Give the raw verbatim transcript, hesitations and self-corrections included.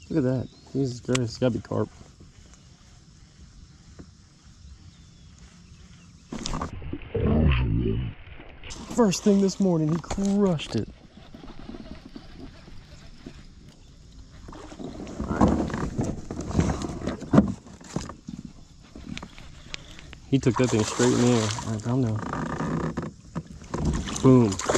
Look at that. Jesus Christ, it's gotta be carp. First thing this morning, he crushed it. He took that thing straight in the air. All right, calm down. Boom.